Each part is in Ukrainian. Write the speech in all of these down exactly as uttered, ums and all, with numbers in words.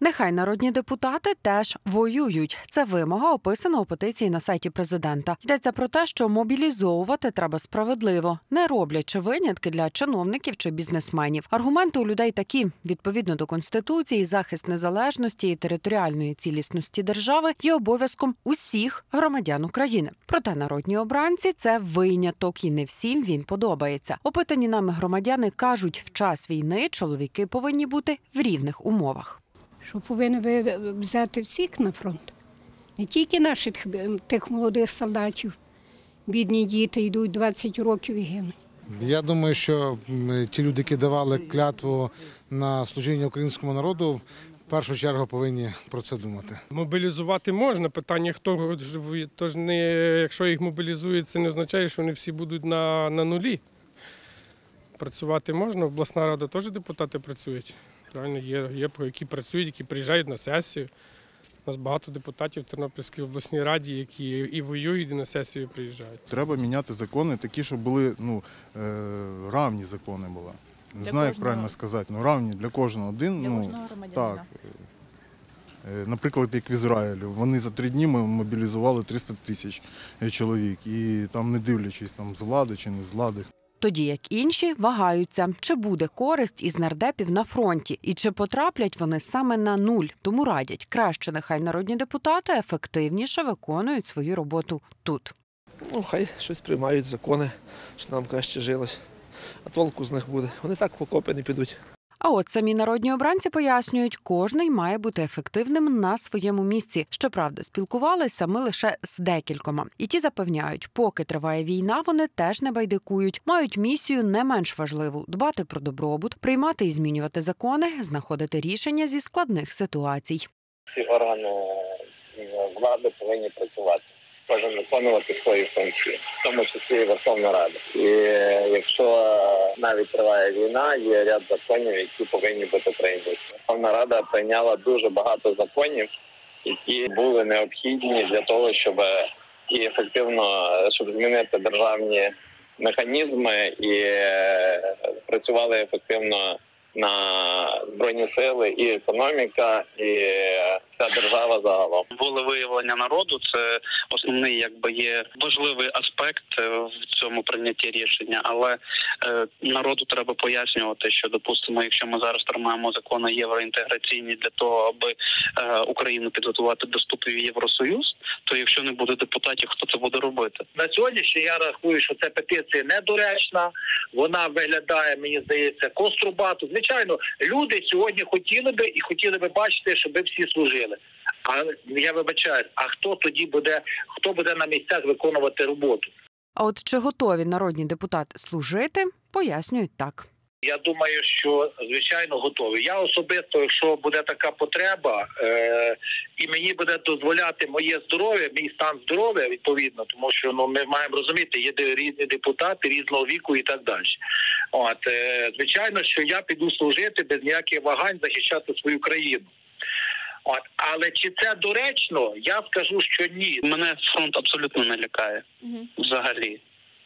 Нехай народні депутати теж воюють. Це вимога, описана у петиції на сайті президента. Йдеться про те, що мобілізовувати треба справедливо, не роблячи винятки для чиновників чи бізнесменів. Аргументи у людей такі. Відповідно до Конституції, захист незалежності і територіальної цілісності держави є обов'язком усіх громадян України. Проте народні обранці – це виняток, і не всім він подобається. Опитані нами громадяни кажуть, в час війни чоловіки повинні бути в рівних умовах. Що повинні взяти всіх на фронт. Не тільки наших тих молодих солдатів. Бідні діти йдуть двадцять років і гинуть. Я думаю, що ті люди, які давали клятву на служіння українському народу, в першу чергу повинні про це думати. Мобілізувати можна, питання хто, тож не, якщо їх мобілізують, це не означає, що вони всі будуть на, на нулі. Працювати можна, обласна рада теж депутати працюють. Правильно, є, є, які працюють, які приїжджають на сесію. У нас багато депутатів в Тернопільській обласній раді, які і воюють, і на сесію приїжджають. Треба міняти закони такі, щоб були ну, равні закони були. Не знаю, як правильно сказати, ну равні для кожного. Один, для ну, кожного громадянина. Так. Наприклад, як в Ізраїлю, вони за три дні мобілізували триста тисяч чоловік. І там не дивлячись, там, з влади чи не з влади. Тоді як інші вагаються, чи буде користь із нардепів на фронті, і чи потраплять вони саме на нуль. Тому радять, краще нехай народні депутати ефективніше виконують свою роботу тут. Ну, хай щось приймають закони, щоб нам краще жилось. А толку з них буде. Вони так в окопи не підуть. А от самі народні обранці пояснюють, кожний має бути ефективним на своєму місці. Щоправда, спілкувалися ми лише з декількома. І ті запевняють, поки триває війна, вони теж не байдикують. Мають місію не менш важливу – дбати про добробут, приймати і змінювати закони, знаходити рішення зі складних ситуацій. Всі органи влади повинні працювати. Кожен виконувати свої функції, в тому числі і Верховна Рада. І якщо навіть триває війна, є ряд законів, які повинні бути прийняті. Верховна Рада прийняла дуже багато законів, які були необхідні для того, щоб і ефективно, щоб змінити державні механізми і працювали ефективно на Збройні сили, і економіка, і вся держава загалом. Волевиявлення народу – це основний, якби, є важливий аспект в цьому прийнятті рішення, але е, народу треба пояснювати, що, допустимо, якщо ми зараз приймаємо закони євроінтеграційні для того, аби е, Україну підготувати до вступу в Євросоюз, то якщо не буде депутатів, хто це буде робити? На сьогоднішній я рахую, що ця петиція недоречна, вона виглядає, мені здається, кострубато. Звичайно, люди сьогодні хотіли би і хотіли би бачити, щоб всі служили. А я вибачаюсь, а хто тоді буде, хто буде на місцях виконувати роботу? А от чи готові народні депутати служити, пояснюють так. Я думаю, що, звичайно, готові. Я особисто, якщо буде така потреба, е- і мені буде дозволяти моє здоров'я, мій стан здоров'я, відповідно, тому що ну, ми маємо розуміти, є різні депутати, різного віку і так далі. От, е- звичайно, що я піду служити без ніяких вагань, захищати свою країну. От, але чи це доречно, я скажу, що ні. Мене фронт абсолютно не лякає, угу. взагалі.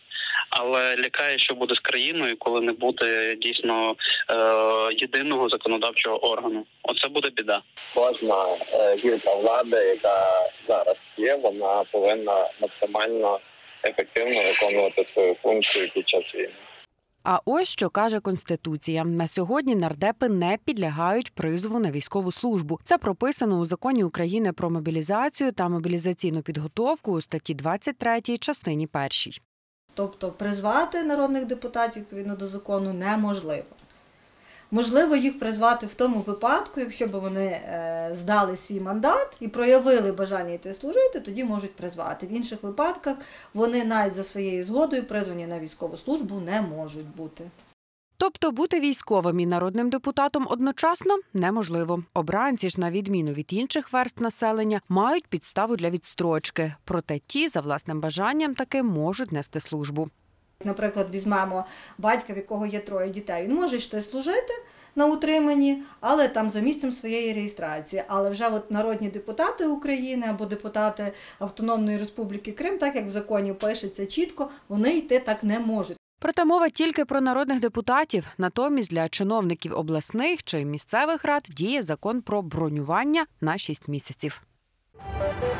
Але лякає, що буде з країною, коли не буде дійсно е- єдиного законодавчого органу. Оце буде біда. Кожна е- гілка влади, яка зараз є, вона повинна максимально ефективно виконувати свою функцію під час війни. А ось що каже Конституція. На сьогодні нардепи не підлягають призову на військову службу. Це прописано у Законі України про мобілізацію та мобілізаційну підготовку у статті двадцять третій, частині першій. Тобто призвати народних депутатів відповідно до закону неможливо. Можливо їх призвати в тому випадку, якщо б вони е, здали свій мандат і проявили бажання йти служити, тоді можуть призвати. В інших випадках вони навіть за своєю згодою призвані на військову службу не можуть бути. Тобто бути військовим і народним депутатом одночасно неможливо. Обранці ж, на відміну від інших верств населення, мають підставу для відстрочки. Проте ті, за власним бажанням, таки можуть нести службу. Наприклад, візьмемо батька, в якого є троє дітей. Він може йти служити на утриманні, але там за місцем своєї реєстрації. Але вже от народні депутати України або депутати Автономної Республіки Крим, так як в законі пишеться чітко, вони йти так не можуть. Проте мова тільки про народних депутатів. Натомість для чиновників обласних чи місцевих рад діє закон про бронювання на шість місяців.